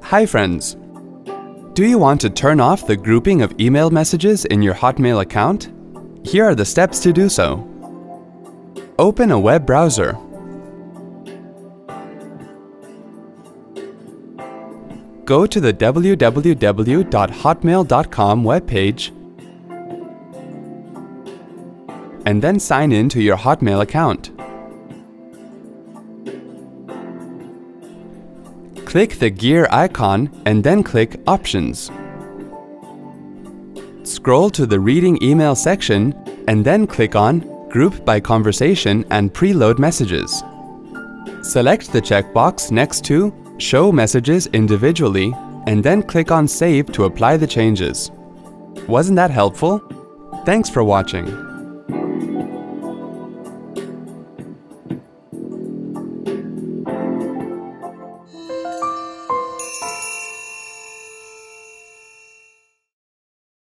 Hi friends! Do you want to turn off the grouping of email messages in your Hotmail account? Here are the steps to do so. Open a web browser. Go to the www.hotmail.com webpage and then sign in to your Hotmail account. Click the gear icon and then click Options. Scroll to the Reading Email section and then click on Group by Conversation and Preload Messages. Select the checkbox next to Show Messages Individually and then click on Save to apply the changes. Wasn't that helpful? Thanks for watching.